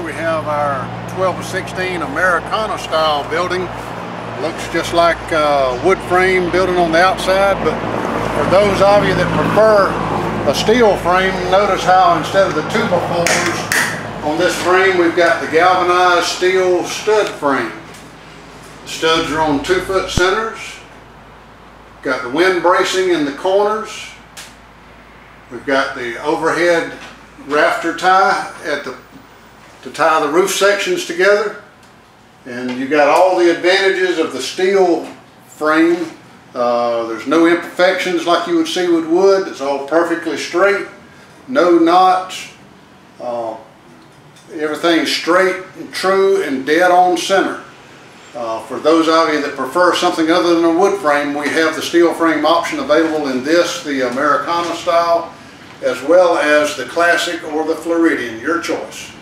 we have our 12-16 Americana style building. Looks just like a wood frame building on the outside, but for those of you that prefer a steel frame, notice how instead of the 2x4s on this frame, we've got the galvanized steel stud frame. The studs are on 2-foot centers. Got the wind bracing in the corners. We've got the overhead rafter tie to tie the roof sections together. And you got all the advantages of the steel frame. There's no imperfections like you would see with wood. It's all perfectly straight, no knots. Everything's straight and true and dead on center. For those of you that prefer something other than a wood frame, we have the steel frame option available in this, the Americana style, as well as the classic or the Floridian, your choice.